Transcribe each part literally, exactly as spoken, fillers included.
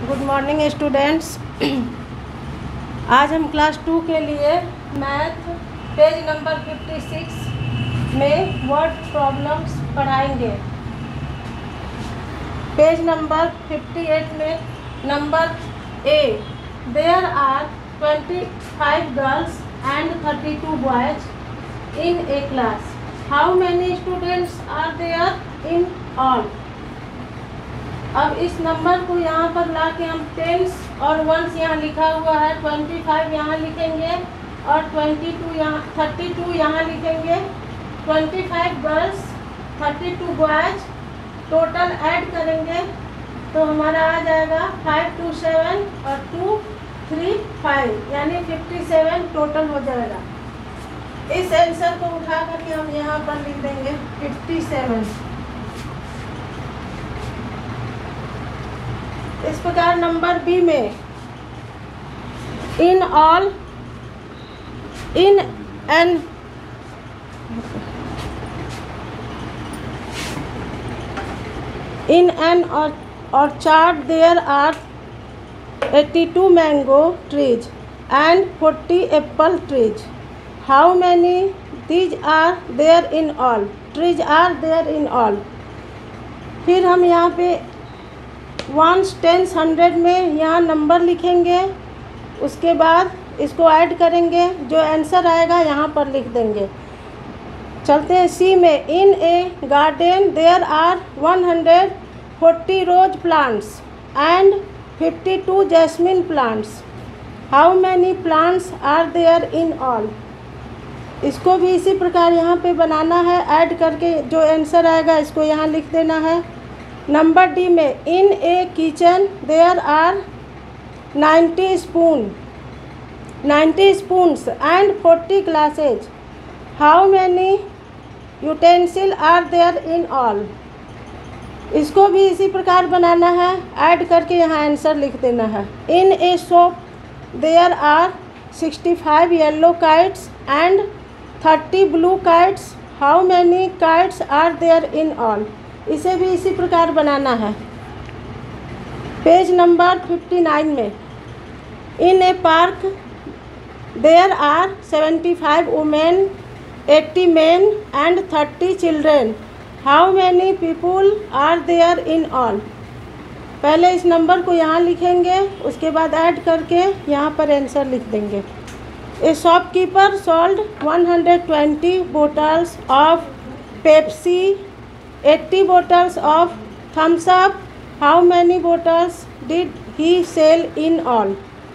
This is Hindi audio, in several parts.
Good morning students. आज हम क्लास टू के लिए मैथ पेज नंबर छप्पन में वर्ड प्रॉब्लम्स पढ़ाएंगे। पेज नंबर अट्ठावन में नंबर ए, देयर आर पच्चीस गर्ल्स एंड बत्तीस boys in a class. How many students are there in all. अब इस नंबर को यहाँ पर ला के हम टेंस और वंस यहाँ लिखा हुआ है पच्चीस यहाँ लिखेंगे और बाईस यहाँ बत्तीस यहाँ लिखेंगे। पच्चीस गर्ल्स बत्तीस बॉयज टोटल ऐड करेंगे तो हमारा आ जाएगा फाइव टू सेवन और टू थ्री फाइव यानी फिफ्टी सेवन टोटल हो जाएगा। इस आंसर को उठा करके हम यहाँ पर लिख देंगे फिफ्टी सेवन। इस प्रकार नंबर बी में in all in an in an orchard there are eighty-two mango trees and forty apple trees. How many these are there in all? Trees are there in all. फिर हम यहाँ पे वंस टेंस हंड्रेड में यहाँ नंबर लिखेंगे, उसके बाद इसको ऐड करेंगे, जो आंसर आएगा यहाँ पर लिख देंगे। चलते हैं सी में। In a garden there are one hundred forty rose plants and fifty two jasmine plants. How many plants are there in all. इसको भी इसी प्रकार यहाँ पे बनाना है, ऐड करके जो आंसर आएगा इसको यहाँ लिख देना है। नंबर डी में in a kitchen there are ninety spoon ninety spoons and forty glasses. How many utensil are there in all. इसको भी इसी प्रकार बनाना है, ऐड करके यहाँ आंसर लिख देना है। In a shop there are sixty five yellow kites and thirty blue kites. How many kites are there in all. इसे भी इसी प्रकार बनाना है। पेज नंबर उनसठ में in a park there are seventy five women eighty men and thirty children. How many people are there in all. पहले इस नंबर को यहाँ लिखेंगे, उसके बाद ऐड करके यहाँ पर आंसर लिख देंगे। A shopkeeper sold one hundred twenty bottles of Pepsi, eighty bottles of thumbs up. How many bottles did he sell in all?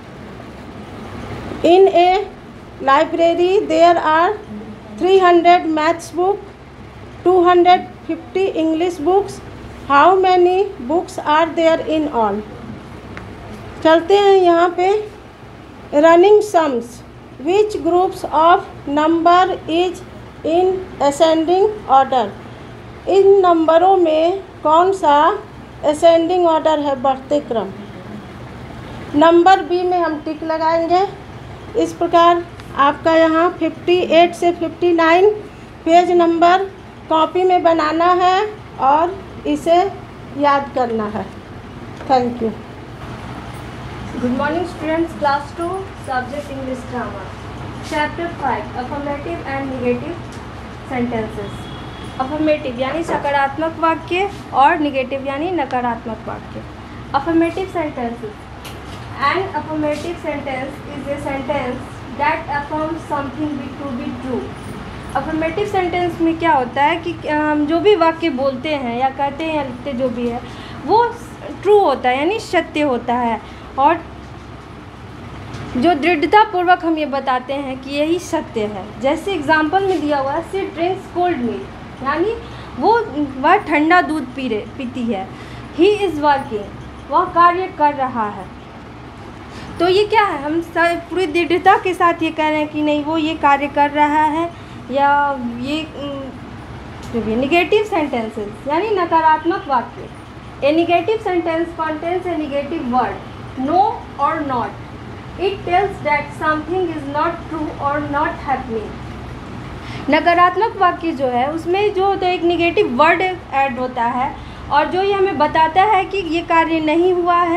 In a library there are three hundred maths book, two hundred fifty English books. How many books are there in all? चलते हैं यहाँ पे running sums. Which groups of number is in ascending order? इन नंबरों में कौन सा असेंडिंग ऑर्डर है, बढ़ते क्रम। नंबर बी में हम टिक लगाएंगे। इस प्रकार आपका यहाँ अट्ठावन से उनसठ पेज नंबर कॉपी में बनाना है और इसे याद करना है। Thank you. Good morning students. Class two subject English grammar chapter five affirmative and negative sentences. Affirmative यानी सकारात्मक वाक्य और निगेटिव यानी नकारात्मक वाक्य। Affirmative sentences. An affirmative sentence is a sentence that affirms something to be true. Affirmative sentence में क्या होता है कि हम जो भी वाक्य बोलते हैं या कहते हैं या लिखते जो भी है वो ट्रू होता है यानी सत्य होता है, और जो दृढ़तापूर्वक हम ये बताते हैं कि यही सत्य है। जैसे एग्जाम्पल में दिया हुआ है, सी ड्रिंक्स कोल्ड मिल्क यानी वो वह ठंडा दूध पी रहे पीती है। ही इज़ वर्किंग, वह कार्य कर रहा है। तो ये क्या है, हम सब पूरी दृढ़ता के साथ ये कह रहे हैं कि नहीं वो ये कार्य कर रहा है, या ये जो भी निगेटिव सेंटेंसेस यानी नकारात्मक वाक्य। A negative sentence contains a negative word no और not. It tells that something is not true और नॉट हैपनिंग। नकारात्मक वाक्य जो है उसमें जो तो एक निगेटिव वर्ड ऐड होता है और जो ये हमें बताता है कि ये कार्य नहीं हुआ है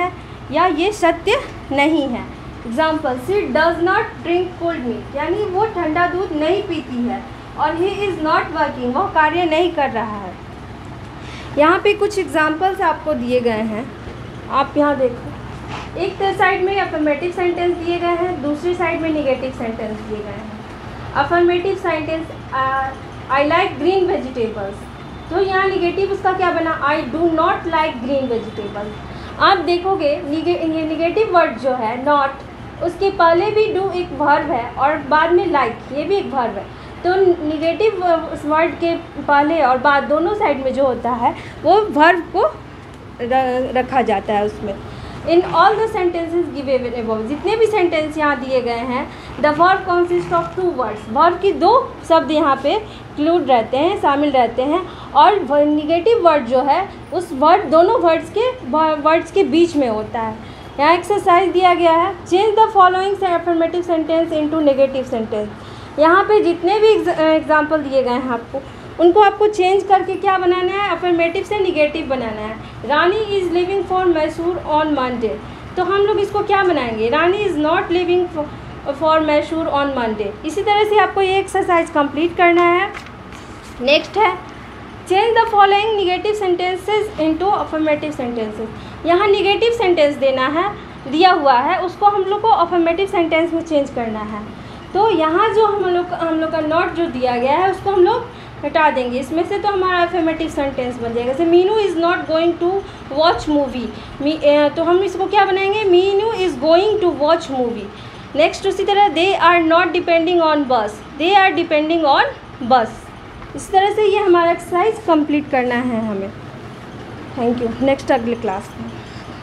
या ये सत्य नहीं है। Example, she does not drink cold milk, यानी वो ठंडा दूध नहीं पीती है। और ही इज़ नॉट वर्किंग, वह कार्य नहीं कर रहा है। यहाँ पे कुछ एग्जाम्पल्स आपको दिए गए हैं, आप यहाँ देखो। एक साइड में अफर्मेटिव सेंटेंस दिए गए हैं, दूसरी साइड में निगेटिव सेंटेंस दिए गए हैं। Affirmative sentence, I like green vegetables, तो यहाँ निगेटिव उसका क्या बना, I do not like green vegetables. आप देखोगे ये निगेटिव वर्ड जो है नॉट, उसके पहले भी डू एक वर्ब है और बाद में लाइक like, ये भी एक वर्ब है। तो निगेटिव वर्ड के पहले और बाद दोनों साइड में जो होता है वो वर्ब को रखा जाता है उसमें। In all the sentences given above, जितने भी सेंटेंस यहाँ दिए गए हैं, the verb consist of two words, verb की दो शब्द यहाँ पे इंक्लूड रहते हैं, शामिल रहते हैं। और निगेटिव वर्ड जो है उस वर्ड दोनों वर्ड्स के वर्ड्स के बीच में होता है। यहाँ एक्सरसाइज दिया गया है, change the following affirmative sentence into negative sentence. यहाँ पे जितने भी एग्जाम्पल दिए गए हैं आपको, उनको आपको चेंज करके क्या बनाना है, अफर्मेटिव से निगेटिव बनाना है। Rani is living for Mysore on Monday, तो हम लोग इसको क्या बनाएंगे, Rani is not living for Mysore on Monday. इसी तरह से आपको ये एक्सरसाइज कंप्लीट करना है। नेक्स्ट है, change the following negative sentences into affirmative sentences. यहाँ निगेटिव सेंटेंस देना है, दिया हुआ है, उसको हम लोग को अफर्मेटिव सेंटेंस में चेंज करना है। तो यहाँ जो हम लोग हम लोग का नॉट जो दिया गया है उसको हम लोग हटा देंगे इसमें से, तो हमारा अफर्मेटिव सेंटेंस बन जाएगा। जैसे Meenu is not going to watch movie, तो हम इसको क्या बनाएंगे, Meenu is going to watch movie. Next उसी तरह, they are not depending on bus, they are depending on बस। इस तरह से ये हमारा एक्सरसाइज कंप्लीट करना है हमें। Thank you. नेक्स्ट अगले क्लास में।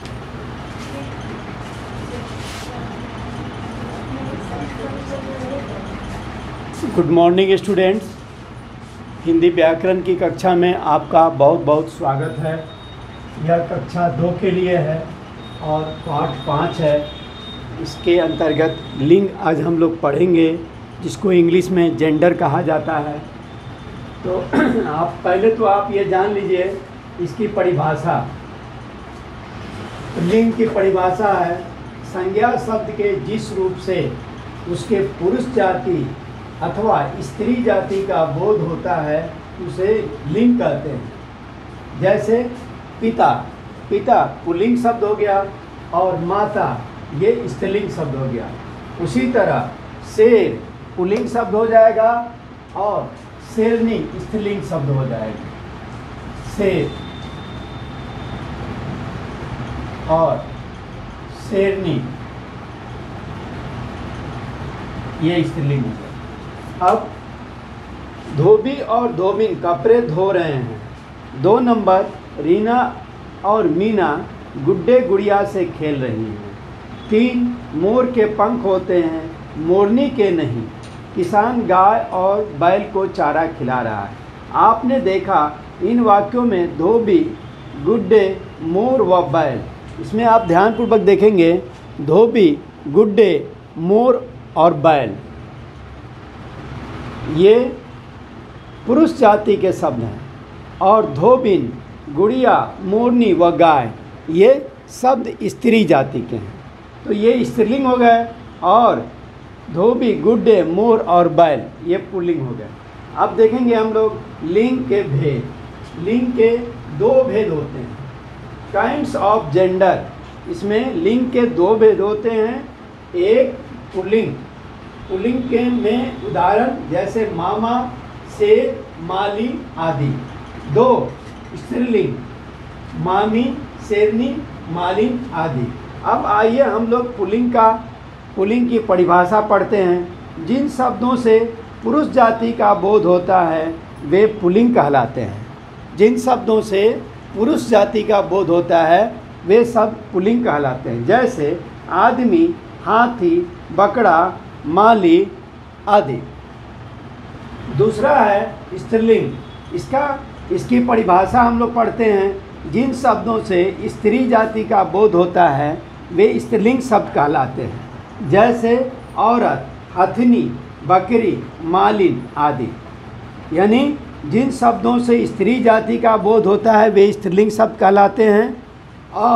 गुड मॉर्निंग स्टूडेंट्स, हिंदी व्याकरण की कक्षा में आपका बहुत बहुत स्वागत है। यह कक्षा दो के लिए है और पाठ पाँच है। इसके अंतर्गत लिंग आज हम लोग पढ़ेंगे, जिसको इंग्लिश में जेंडर कहा जाता है। तो आप पहले तो आप ये जान लीजिए इसकी परिभाषा। लिंग की परिभाषा है, संज्ञा शब्द के जिस रूप से उसके पुरुष जाति अथवा स्त्री जाति का बोध होता है उसे लिंग कहते हैं। जैसे पिता, पिता पुल्लिंग शब्द हो गया और माता ये स्त्रीलिंग शब्द हो गया। उसी तरह शेर पुल्लिंग शब्द हो जाएगा और शेरनी स्त्रीलिंग शब्द हो जाएगा। शेर और शेरनी ये स्त्रीलिंग हो जाएगा। अब धोबी और धोबिन कपड़े धो रहे हैं। दो नंबर, रीना और मीना गुड्डे गुड़िया से खेल रही हैं। तीन, मोर के पंख होते हैं, मोरनी के नहीं। किसान गाय और बैल को चारा खिला रहा है। आपने देखा इन वाक्यों में धोबी, गुड्डे, मोर व बैल। इसमें आप ध्यानपूर्वक देखेंगे, धोबी, गुड्डे, मोर और बैल ये पुरुष जाति के शब्द हैं, और धोबिन, गुड़िया, मोरनी व गाय ये शब्द स्त्री जाति के हैं। तो ये स्त्रीलिंग हो गए, और धोबी, गुड्डे, मोर और बैल ये पुल्लिंग हो गए। अब देखेंगे हम लोग लिंग के भेद। लिंग के दो भेद होते हैं, काइंड्स ऑफ जेंडर। इसमें लिंग के दो भेद होते हैं। एक पुल्लिंग, पुल्लिंग के में उदाहरण जैसे मामा, शेर, माली आदि। दो स्त्रीलिंग, मामी, शेरनी, मालिन आदि। अब आइए हम लोग पुल्लिंग का पुल्लिंग की परिभाषा पढ़ते हैं। जिन शब्दों से पुरुष जाति का बोध होता है वे पुल्लिंग कहलाते हैं। जिन शब्दों से पुरुष जाति का बोध होता है वे सब पुल्लिंग कहलाते हैं। जैसे आदमी, हाथी, बकरा, माली आदि। दूसरा है स्त्रीलिंग। इसका इसकी परिभाषा हम लोग पढ़ते हैं। जिन शब्दों से स्त्री जाति का बोध होता है वे स्त्रीलिंग शब्द कहलाते हैं। जैसे औरत, हथनी, बकरी, मालिन आदि। यानी जिन शब्दों से स्त्री जाति का बोध होता है वे स्त्रीलिंग शब्द कहलाते हैं, और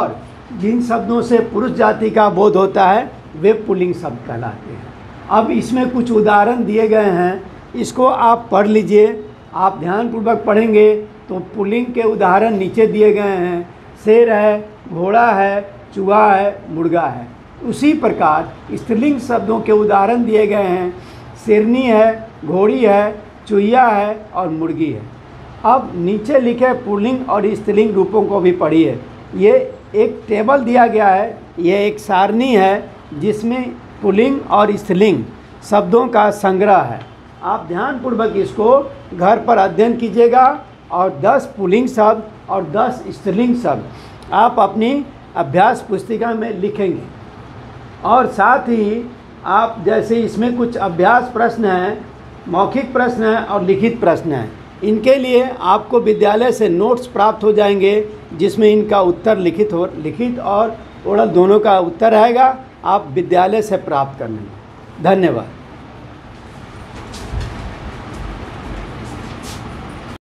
जिन शब्दों से पुरुष जाति का बोध होता है वे पुल्लिंग शब्द कहलाते हैं। अब इसमें कुछ उदाहरण दिए गए हैं, इसको आप पढ़ लीजिए। आप ध्यानपूर्वक पढ़ेंगे तो पुल्लिंग के उदाहरण नीचे दिए गए हैं। शेर है, घोड़ा है, चूहा है, मुर्गा है। उसी प्रकार स्त्रीलिंग शब्दों के उदाहरण दिए गए हैं। शेरनी है, घोड़ी है, चूहिया है और मुर्गी है। अब नीचे लिखे पुल्लिंग और स्त्रीलिंग रूपों को भी पढ़िए। ये एक टेबल दिया गया है, ये एक सारणी है जिसमें पुल्लिंग और स्त्रीलिंग शब्दों का संग्रह है। आप ध्यानपूर्वक इसको घर पर अध्ययन कीजिएगा और दस पुल्लिंग शब्द और दस स्त्रीलिंग शब्द आप अपनी अभ्यास पुस्तिका में लिखेंगे। और साथ ही आप जैसे इसमें कुछ अभ्यास प्रश्न हैं, मौखिक प्रश्न हैं और लिखित प्रश्न हैं। इनके लिए आपको विद्यालय से नोट्स प्राप्त हो जाएंगे जिसमें इनका उत्तर लिखित हो लिखित और ओरल दोनों का उत्तर रहेगा। आप विद्यालय से प्राप्त कर लेंगे। धन्यवाद।